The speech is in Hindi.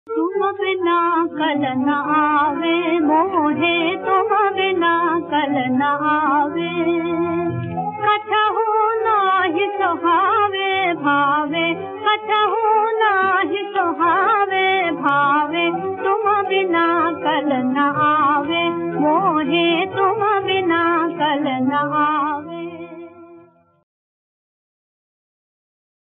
तुम बिना कल न आवे मोहे, तुम बिना कल न आवे। कछहु नाही सुहावे भावे, कछहु नाही सुहावे भावे। तुम बिना कल न आवे मोहे, तुम बिना कल न आवे।